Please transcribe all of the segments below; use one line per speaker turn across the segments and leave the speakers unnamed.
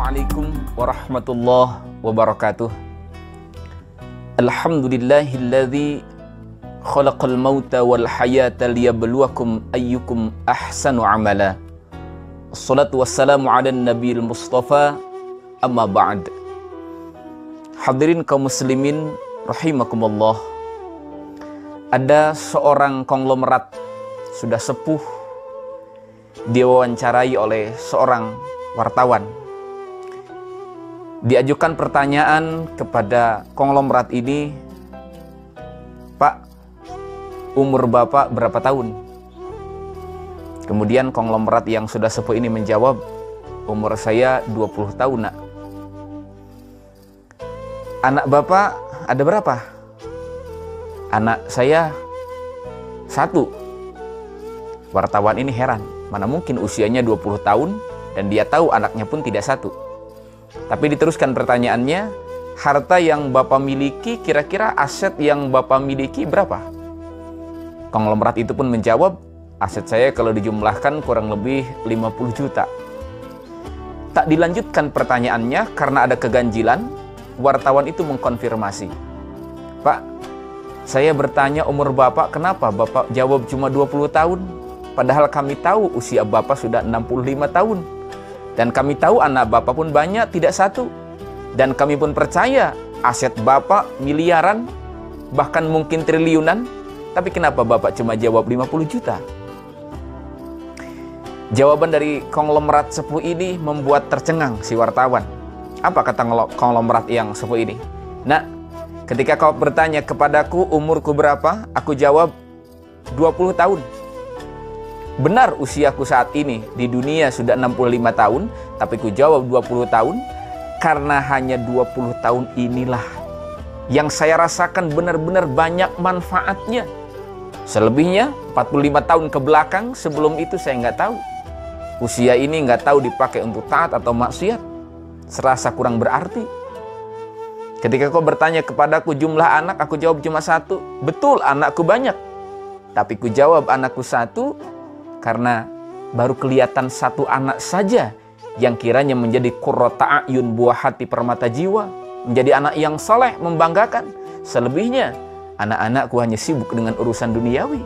Assalamualaikum warahmatullahi wabarakatuh. Alhamdulillahilladzi khalaqal mauta wal hayata liyabluwakum ayyukum ahsanu amala. Assalatu wassalamu ala nabiyil mustafa, amma ba'd. Hadirin kaum muslimin rahimakumullah. Ada seorang konglomerat sudah sepuh diwawancarai oleh seorang wartawan. Diajukan pertanyaan kepada konglomerat ini, "Pak, umur Bapak berapa tahun?" Kemudian konglomerat yang sudah sepuh ini menjawab, "Umur saya 20 tahun, Nak." "Anak Bapak ada berapa?" "Anak saya 1. Wartawan ini heran, mana mungkin usianya 20 tahun dan dia tahu anaknya pun tidak 1. Tapi diteruskan pertanyaannya, "Harta yang Bapak miliki, kira-kira aset yang Bapak miliki berapa?" Konglomerat itu pun menjawab, "Aset saya kalau dijumlahkan kurang lebih 50 juta. Tak dilanjutkan pertanyaannya karena ada keganjilan. Wartawan itu mengkonfirmasi, "Pak, saya bertanya umur Bapak, kenapa Bapak jawab cuma 20 tahun? Padahal kami tahu usia Bapak sudah 65 tahun. Dan kami tahu anak Bapak pun banyak, tidak 1. Dan kami pun percaya aset Bapak miliaran, bahkan mungkin triliunan. Tapi kenapa Bapak cuma jawab 50 juta? Jawaban dari konglomerat sepuh ini membuat tercengang si wartawan. Apa kata konglomerat yang sepuh ini? "Nak, ketika kau bertanya kepadaku umurku berapa, aku jawab 20 tahun. Benar usiaku saat ini di dunia sudah 65 tahun, tapi ku jawab 20 tahun karena hanya 20 tahun inilah yang saya rasakan benar-benar banyak manfaatnya. Selebihnya 45 tahun ke belakang, sebelum itu saya nggak tahu. Usia ini nggak tahu dipakai untuk taat atau maksiat, serasa kurang berarti. Ketika kau bertanya kepadaku jumlah anak, aku jawab cuma 1. Betul, anakku banyak, tapi ku jawab anakku 1 karena baru kelihatan 1 anak saja yang kiranya menjadi qurrata a'yun, buah hati permata jiwa, menjadi anak yang soleh, membanggakan. Selebihnya anak-anakku hanya sibuk dengan urusan duniawi."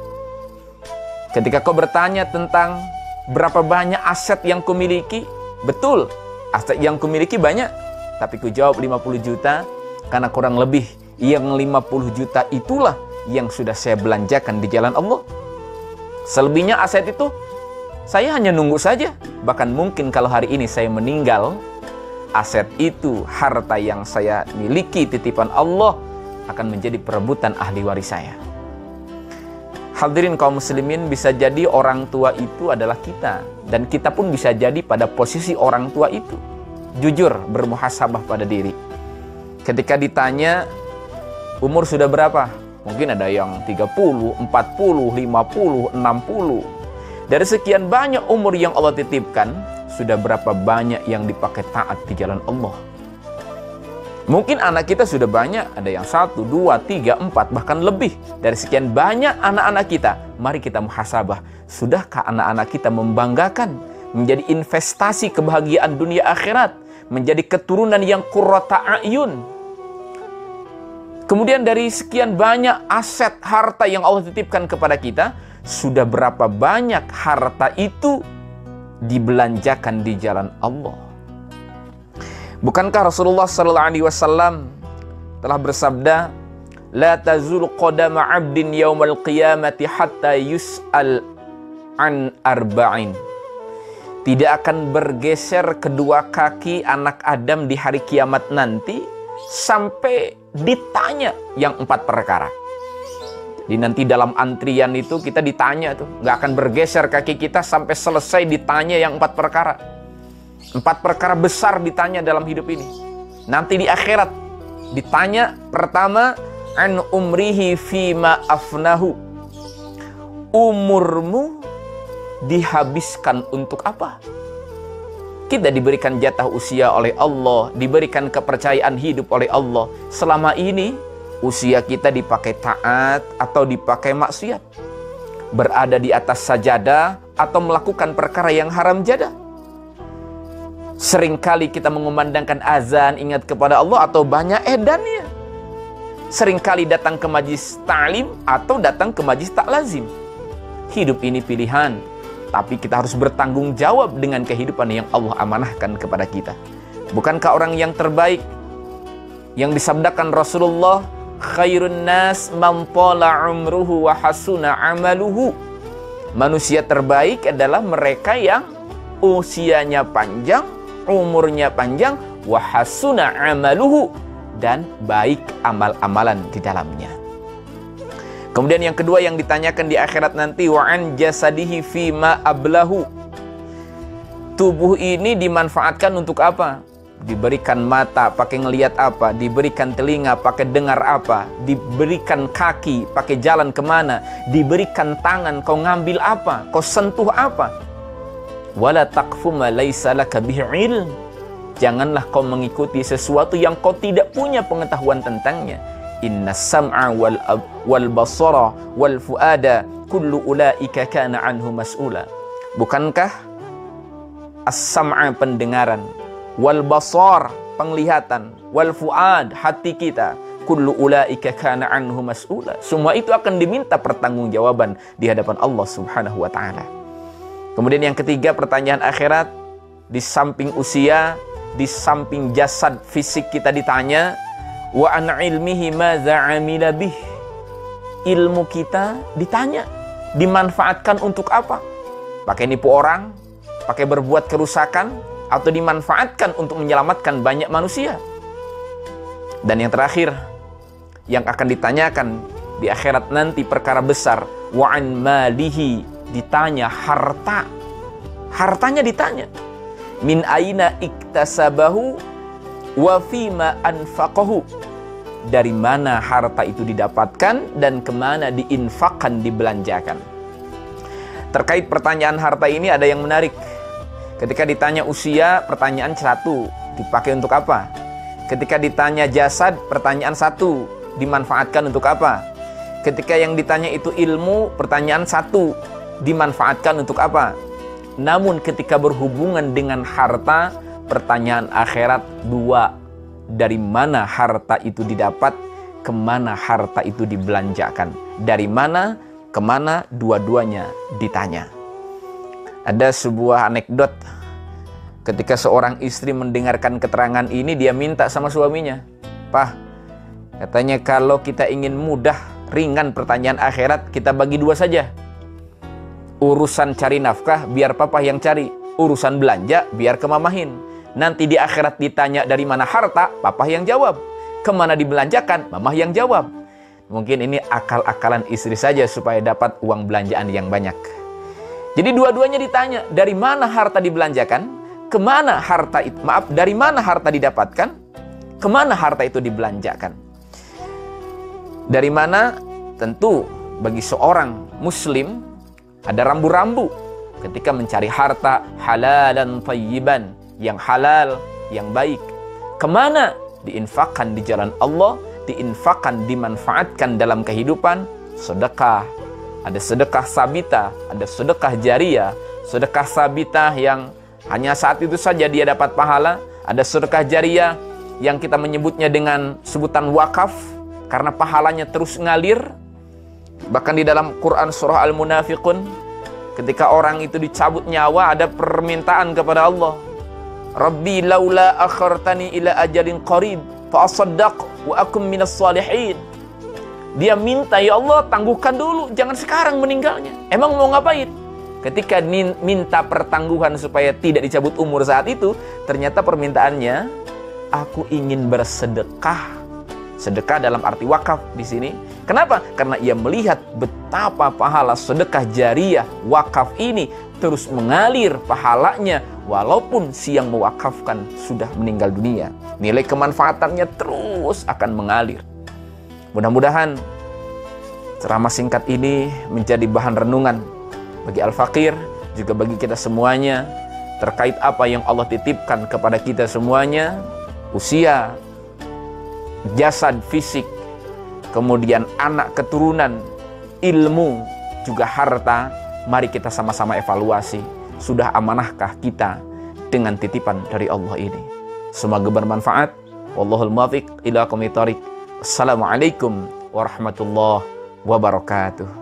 Ketika kau bertanya tentang berapa banyak aset yang kumiliki, betul, aset yang kumiliki banyak, tapi ku jawab 50 juta karena kurang lebih yang 50 juta itulah yang sudah saya belanjakan di jalan Allah. Selebihnya aset itu saya hanya nunggu saja. Bahkan mungkin kalau hari ini saya meninggal, aset itu, harta yang saya miliki titipan Allah, akan menjadi perebutan ahli waris saya. Hadirin kaum muslimin, bisa jadi orang tua itu adalah kita, dan kita pun bisa jadi pada posisi orang tua itu. Jujur bermuhasabah pada diri. Ketika ditanya umur sudah berapa, mungkin ada yang 30, 40, 50, 60. Dari sekian banyak umur yang Allah titipkan, sudah berapa banyak yang dipakai taat di jalan Allah? Mungkin anak kita sudah banyak, ada yang 1, 2, 3, 4, bahkan lebih. Dari sekian banyak anak-anak kita, mari kita muhasabah. Sudahkah anak-anak kita membanggakan, menjadi investasi kebahagiaan dunia akhirat, menjadi keturunan yang qurrata a'yun? Kemudian dari sekian banyak aset harta yang Allah titipkan kepada kita, sudah berapa banyak harta itu dibelanjakan di jalan Allah? Bukankah Rasulullah SAW telah bersabda, "La tazul qadama 'abdin yaumal qiyamati hatta yus'al an arba'in." Tidak akan bergeser kedua kaki anak Adam di hari kiamat nanti sampai ditanya yang 4 perkara. Jadi nanti dalam antrian itu kita ditanya tuh, nggak akan bergeser kaki kita sampai selesai ditanya yang 4 perkara. 4 perkara besar ditanya dalam hidup ini. Nanti di akhirat ditanya pertama, an umrihi fima afnahu. Umurmu dihabiskan untuk apa? Kita diberikan jatah usia oleh Allah, diberikan kepercayaan hidup oleh Allah. Selama ini usia kita dipakai taat atau dipakai maksiat, berada di atas sajadah atau melakukan perkara yang haram jadah. Seringkali kita mengumandangkan azan, ingat kepada Allah, atau banyak edannya. Seringkali datang ke majlis ta'lim atau datang ke majlis tak lazim. Hidup ini pilihan, tapi kita harus bertanggung jawab dengan kehidupan yang Allah amanahkan kepada kita. Bukankah orang yang terbaik yang disabdakan Rasulullah, khairun nas man tala umruhu wa hasuna amaluhu. Manusia terbaik adalah mereka yang usianya panjang, umurnya panjang, wa hasuna amaluhu, dan baik amal-amalan di dalamnya. Kemudian yang kedua yang ditanyakan di akhirat nanti, wa an jasadihi fima ablahu. Tubuh ini dimanfaatkan untuk apa? Diberikan mata, pakai ngelihat apa? Diberikan telinga, pakai dengar apa? Diberikan kaki, pakai jalan kemana? Diberikan tangan, kau ngambil apa? Kau sentuh apa? Wala taqfu ma laysa laka bihi ilm. Janganlah kau mengikuti sesuatu yang kau tidak punya pengetahuan tentangnya. Inna sam'a wal basara wal fuada kullu ulaika kana anhu mas'ula. Bukankah as-sam'a pendengaran, wal basar penglihatan, wal fuad hati kita, kullu ulaika kana anhu mas'ula. Semua itu akan diminta pertanggungjawaban di hadapan Allah Subhanahu wa taala. Kemudian yang ketiga, pertanyaan akhirat, di samping usia, di samping jasad fisik kita ditanya, wa an ilmihi madza amila bih. Ilmu kita ditanya, dimanfaatkan untuk apa? Pakai nipu orang, pakai berbuat kerusakan, atau dimanfaatkan untuk menyelamatkan banyak manusia? Dan yang terakhir yang akan ditanyakan di akhirat nanti, perkara besar, wa an malihi, ditanya harta. Hartanya ditanya, min aina iktasabahu wa fima anfaqahu. Dari mana harta itu didapatkan dan kemana diinfakkan, dibelanjakan. Terkait pertanyaan harta ini ada yang menarik. Ketika ditanya usia, pertanyaan satu, dipakai untuk apa? Ketika ditanya jasad, pertanyaan satu, dimanfaatkan untuk apa? Ketika yang ditanya itu ilmu, pertanyaan satu, dimanfaatkan untuk apa? Namun ketika berhubungan dengan harta, pertanyaan akhirat dua. Dari mana harta itu didapat, kemana harta itu dibelanjakan. Dari mana, kemana, dua-duanya ditanya. Ada sebuah anekdot. Ketika seorang istri mendengarkan keterangan ini, dia minta sama suaminya, "Pak, katanya kalau kita ingin mudah, ringan pertanyaan akhirat, kita bagi dua saja. Urusan cari nafkah, biar papa yang cari. Urusan belanja, biar ke mamahin. Nanti di akhirat ditanya dari mana harta, papa yang jawab. Kemana dibelanjakan, mamah yang jawab." Mungkin ini akal-akalan istri saja supaya dapat uang belanjaan yang banyak. Jadi dua-duanya ditanya, dari mana harta dibelanjakan, kemana harta itu, dari mana harta didapatkan, kemana harta itu dibelanjakan. Dari mana? Tentu bagi seorang muslim ada rambu-rambu ketika mencari harta, halalan thayyiban, yang halal, yang baik. Kemana? Diinfakkan di jalan Allah, diinfakkan, dimanfaatkan dalam kehidupan. Sedekah, ada sedekah sabitah, ada sedekah jariyah. Sedekah sabitah yang hanya saat itu saja dia dapat pahala. Ada sedekah jariyah yang kita menyebutnya dengan sebutan wakaf, karena pahalanya terus ngalir. Bahkan di dalam Quran surah Al-Munafiqun, ketika orang itu dicabut nyawa, ada permintaan kepada Allah, Rabbi laula akhartani ila ajalin qarib fa asaddaq wa akum minas salihin. Dia minta, ya Allah, tangguhkan dulu, jangan sekarang meninggalnya. Emang mau ngapain? Ketika minta pertangguhan supaya tidak dicabut umur saat itu, ternyata permintaannya, aku ingin bersedekah. Sedekah dalam arti wakaf di sini. Kenapa? Karena ia melihat betapa pahala sedekah jariyah wakaf ini terus mengalir pahalanya walaupun si yang mewakafkan sudah meninggal dunia. Nilai kemanfaatannya terus akan mengalir. Mudah-mudahan ceramah singkat ini menjadi bahan renungan bagi Al-Fakir, juga bagi kita semuanya, terkait apa yang Allah titipkan kepada kita semuanya, usia, jasad fisik, kemudian anak keturunan, ilmu, juga harta. Mari kita sama-sama evaluasi, sudah amanahkah kita dengan titipan dari Allah ini. Semoga bermanfaat. Wallahul muwaffiq ila aqwamit thoriq. Assalamualaikum warahmatullahi wabarakatuh.